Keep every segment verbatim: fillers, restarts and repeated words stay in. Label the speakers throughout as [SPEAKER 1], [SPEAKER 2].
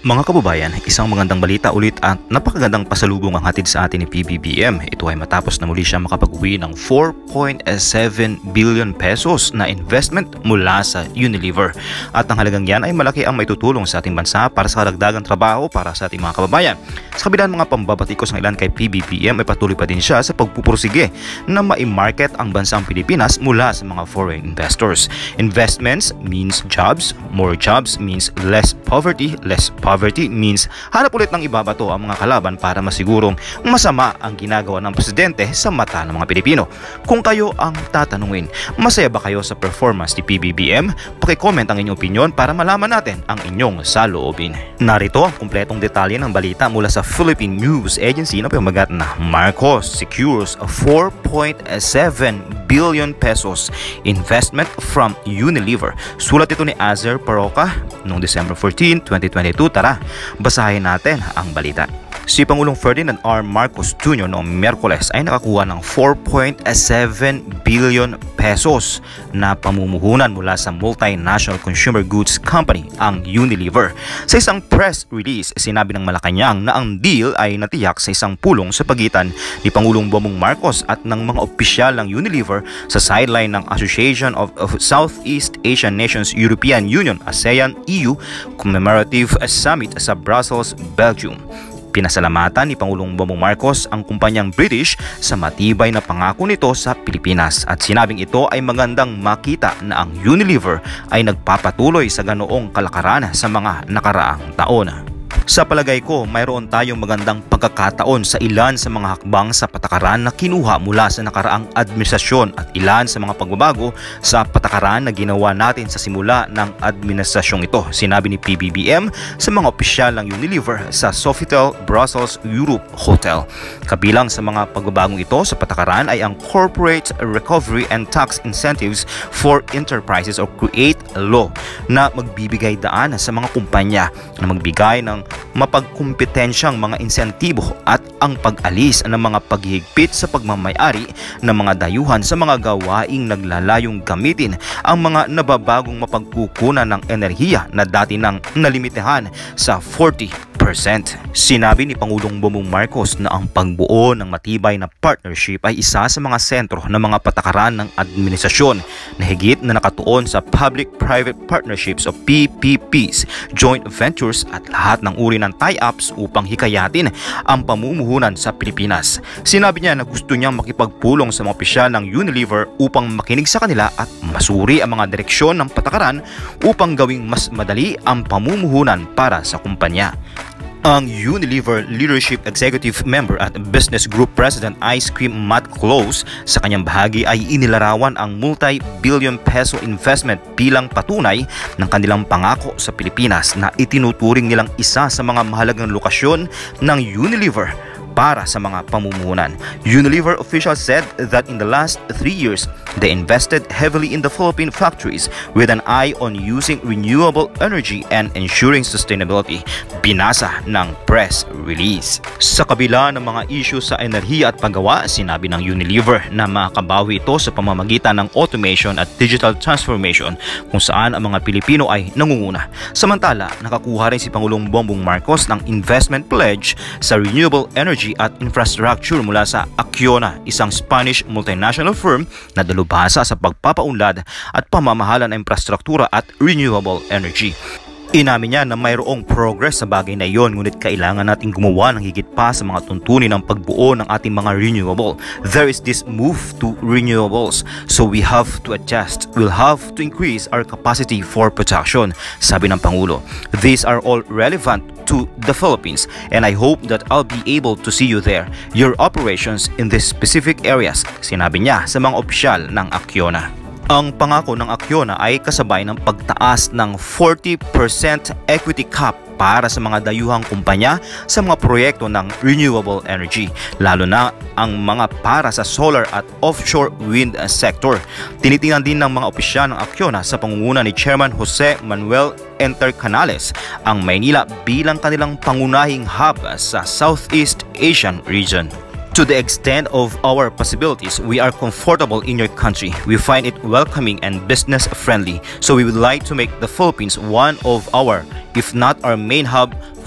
[SPEAKER 1] Mga kababayan, isang magandang balita ulit at napakagandang pasalubong ang hatid sa atin ni P B B M. Ito ay matapos na muli siya makapag-uwi ng four point seven billion pesos na investment mula sa Unilever. At ang halagang yan ay malaki ang maitutulong sa ating bansa para sa karagdagang trabaho para sa ating mga kababayan. Sa kabila ng mga pambabatikos ng ilan kay P B B M ay patuloy pa din siya sa pagpupursige na ma-market ang bansang Pilipinas mula sa mga foreign investors. Investments means jobs, more jobs means less poverty, less poverty Poverty means hanap ulit ng ibabato ang mga kalaban para masigurong masama ang ginagawa ng presidente sa mata ng mga Pilipino. Kung kayo ang tatanungin, masaya ba kayo sa performance ni P B B M? Paki-comment ang inyong opinion para malaman natin ang inyong saloobin. Narito ang kumpletong detalye ng balita mula sa Philippine News Agency na pamagat na Marcos secures four point seven billion pesos investment from Unilever. Sulat ito ni Azer Paroca noong December fourteenth, twenty twenty-two. Tara, basahin natin ang balita. Si Pangulong Ferdinand R. Marcos Junior noong Miyerkules ay nakakuha ng four point seven billion pesos na pamumuhunan mula sa multinational consumer goods company, ang Unilever. Sa isang press release, sinabi ng Malacanang na ang deal ay natiyak sa isang pulong sa pagitan ni Pangulong Bongbong Marcos at ng mga opisyal ng Unilever sa sideline ng Association of, of Southeast Asian Nations European Union ASEAN E U Commemorative Summit sa Brussels, Belgium. Pinasalamatan ni Pangulong Bongbong Marcos ang kumpanyang British sa matibay na pangako nito sa Pilipinas at sinabing ito ay magandang makita na ang Unilever ay nagpapatuloy sa ganoong kalakaran sa mga nakaraang taon. Sa palagay ko, mayroon tayong magandang pagkakataon sa ilan sa mga hakbang sa patakaran na kinuha mula sa nakaraang administrasyon at ilan sa mga pagbabago sa patakaran na ginawa natin sa simula ng administrasyong ito, sinabi ni P B B M sa mga opisyal ng Unilever sa Sofitel Brussels Europe Hotel. Kabilang sa mga pagbabagong ito sa patakaran ay ang Corporate Recovery and Tax Incentives for Enterprises or CREATE law na magbibigay daan sa mga kumpanya na magbigay ng mapagkumpetensyang mga insentibo at ang pag-alis ng mga paghihigpit sa pagmamayari ng mga dayuhan sa mga gawaing naglalayong gamitin ang mga nababagong mapagkukunan ng enerhiya na dati nang nalimitahan sa forty percent. Sinabi ni Pangulong Bongbong Marcos na ang pagbuo ng matibay na partnership ay isa sa mga sentro ng mga patakaran ng administrasyon na higit na nakatuon sa public-private partnerships o P P Ps, joint ventures at lahat ng uri ng tie-ups upang hikayatin ang pamumuhunan sa Pilipinas. Sinabi niya na gusto niyang makipagpulong sa mga opisyal ng Unilever upang makinig sa kanila at masuri ang mga direksyon ng patakaran upang gawing mas madali ang pamumuhunan para sa kumpanya. Ang Unilever Leadership Executive Member at Business Group President Ice Cream Matt Close sa kanyang bahagi ay inilarawan ang multi-billion peso investment bilang patunay ng kanilang pangako sa Pilipinas na itinuturing nilang isa sa mga mahalagang lokasyon ng Unilever para sa mga pamumuhunan. Unilever officials said that in the last three years, they invested heavily in the Philippine factories with an eye on using renewable energy and ensuring sustainability. Binasa ng press release. Sa kabila ng mga issue sa enerhiya at paggawa, sinabi ng Unilever na makabawi ito sa pamamagitan ng automation at digital transformation kung saan ang mga Pilipino ay nangunguna. Samantala, nakakuha rin si Pangulong Bongbong Marcos ng investment pledge sa renewable energy at infrastructure mula sa Acciona, isang Spanish multinational firm na dalubhasa sa pagpapaunlad at pamamahala ng infrastruktura at renewable energy. Inamin niya na mayroong progress sa bagay na iyon, ngunit kailangan nating gumawa ng higit pa sa mga tuntunin ng pagbuo ng ating mga renewable. There is this move to renewables, so we have to adjust. We'll have to increase our capacity for production, sabi ng Pangulo. These are all relevant to the Philippines and I hope that I'll be able to see you there, your operations in these specific areas, sinabi niya sa mga opisyal ng Acciona. Ang pangako ng Acciona ay kasabay ng pagtaas ng forty percent equity cap para sa mga dayuhang kumpanya sa mga proyekto ng renewable energy, lalo na ang mga para sa solar at offshore wind sector. Tinitingnan din ng mga opisyal ng Acciona sa pangunguna ni Chairman Jose Manuel Entercanales ang Maynila bilang kanilang pangunahing hub sa Southeast Asian region. To the extent of our possibilities, we are comfortable in your country. We find it welcoming and business-friendly. So we would like to make the Philippines one of our, if not our main hub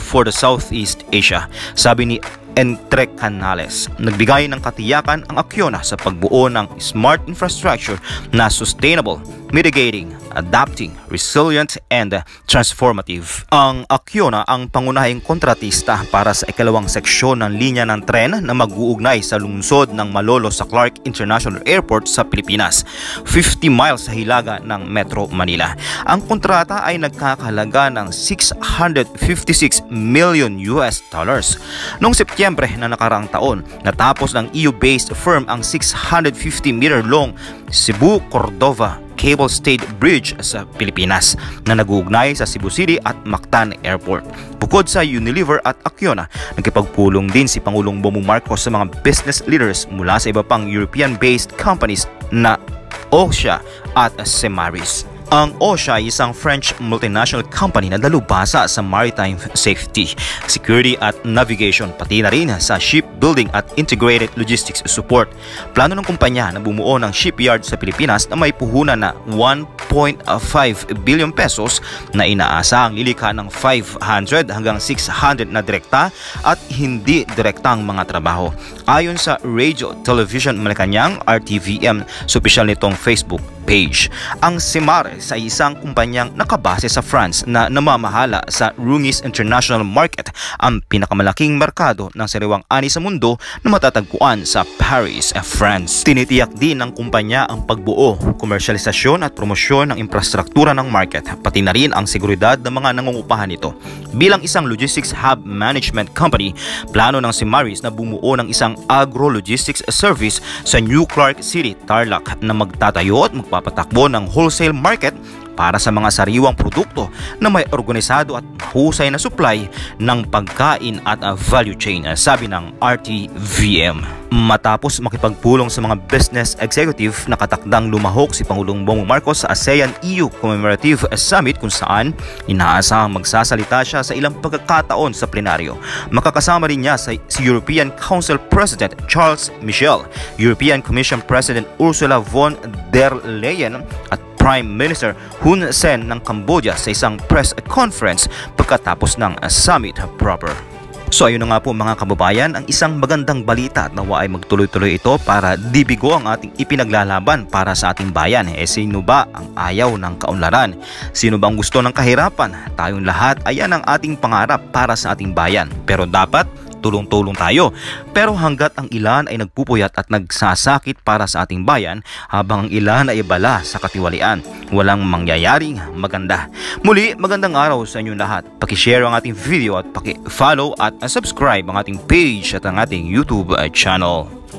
[SPEAKER 1] for the Southeast Asia, sabi ni Entre Canales. Nagbigay ng katiyakan ang Acciona sa pagbuo ng smart infrastructure na sustainable, mitigating, adapting, resilient, and transformative. Ang Acciona ang pangunahing kontratista para sa ikalawang seksyon ng linya ng tren na mag-uugnay sa lungsod ng Malolo sa Clark International Airport sa Pilipinas, fifty miles sa hilaga ng Metro Manila. Ang kontrata ay nagkakahalaga ng six hundred fifty-six million U S dollars. Noong September na nakaraang taon, natapos ng E U-based firm ang six hundred fifty meter long Cebu-Cordova Cable Stayed Bridge sa Pilipinas na nag-uugnay sa Cebu City at Mactan Airport. Bukod sa Unilever at Acciona, nagkipagpulong din si Pangulong Bongbong Marcos sa mga business leaders mula sa iba pang European-based companies na Osha at Semaris. Ang Osha ay isang French multinational company na dalubhasa sa maritime safety, security at navigation, pati na rin sa shipbuilding at integrated logistics support. Plano ng kumpanya na bumuo ng shipyard sa Pilipinas na may puhunan na one point five billion pesos na inaasahang lilikha ng five hundred hanggang six hundred na direkta at hindi direktang mga trabaho. Ayon sa Radio Television Malacanang R T V M sa opisyal nitong Facebook page, ang Semares ay isang kumpanyang nakabase sa France na namamahala sa Rungis International Market, ang pinakamalaking merkado ng sariwang ani sa mundo na matatagpuan sa Paris, France. Tinitiyak din ng kumpanya ang pagbuo, komersyalisasyon at promosyon ng infrastruktura ng market, pati na rin ang seguridad ng mga nangungupahan nito. Bilang isang logistics hub management company, plano ng Semares na bumuo ng isang agro-logistics service sa New Clark City, Tarlac na magtatayo at magpapatakbo ng wholesale market para sa mga sariwang produkto na may organisado at mahusay na supply ng pagkain at value chain, sabi ng R T V M. Matapos makipagpulong sa mga business executive, nakatakdang lumahok si Pangulong Bongbong Marcos sa ASEAN-E U Commemorative Summit kung saan inaasahang magsasalita siya sa ilang pagkakataon sa plenaryo. Makakasama rin niya sa si European Council President Charles Michel, European Commission President Ursula von der Leyen at Prime Minister Hun Sen ng Cambodia sa isang press conference pagkatapos ng summit proper. So ayun na nga po mga kababayan, ang isang magandang balita at nawa ay magtuloy-tuloy ito para dibigo ang ating ipinaglalaban para sa ating bayan. Eh sino ba ang ayaw ng kaunlaran? Sino bang gusto ng kahirapan? Tayong lahat, ayan ang ating pangarap para sa ating bayan. Pero dapat tulong-tulong tayo. Pero hanggat ang ilan ay nagpupuyat at nagsasakit para sa ating bayan, habang ang ilan ay bala sa katiwalian, walang mangyayaring maganda. Muli, magandang araw sa inyong lahat. Paki-share ang ating video at paki-follow at subscribe ang ating page at ang ating YouTube channel.